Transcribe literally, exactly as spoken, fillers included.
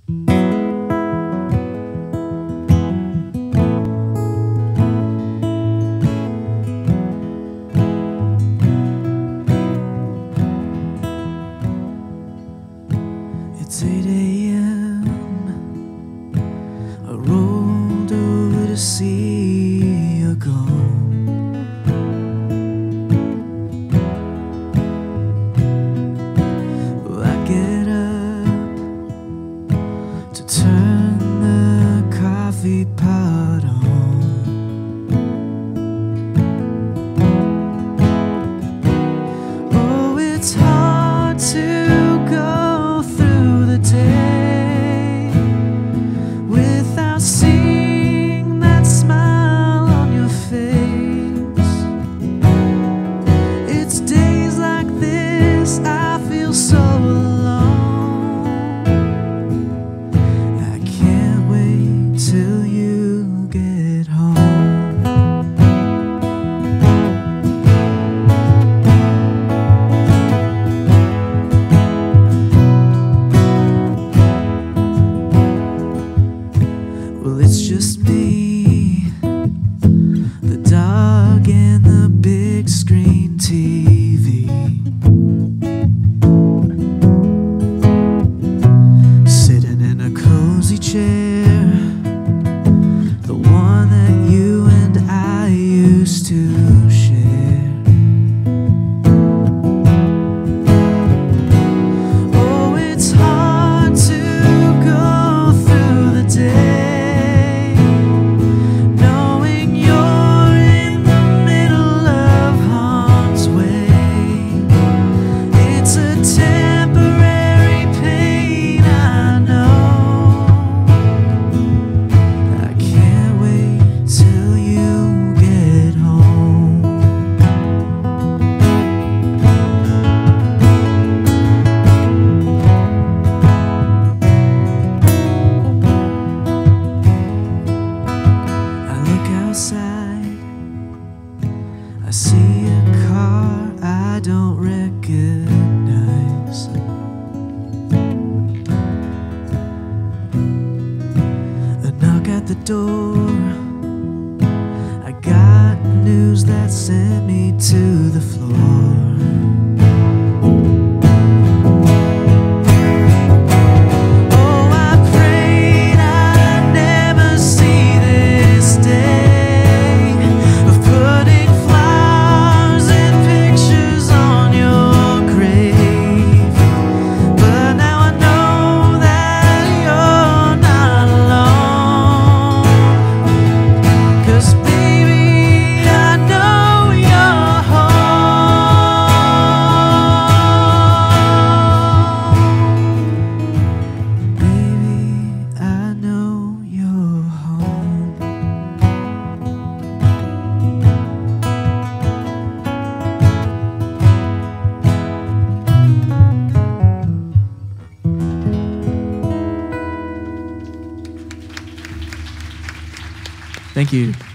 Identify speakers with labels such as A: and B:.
A: It's eight A M I rolled over to see you gone. Well, I get up to turn the coffee pot on. Oh, it's hard to go through the day without seeing that smile on your face. It's days like this I feel so alone. I can't wait till you get home. Well, it's just me, the dog, and the big screen T V. Sitting in a cozy chair, the one that you and I used to share. Oh, it's hard to go through the day knowing you're in the middle of harm's way. It's a temporary pain, I know. I can't wait till you get home. I look outside, I see a car I don't recognize. A knock at the door, I got news that sent me to the floor. Oh, I prayed I'd never see this day of putting flowers and pictures on your grave. But now I know that you're not alone. 'Cause baby, I know you're home. Baby, I know you're home. Thank you.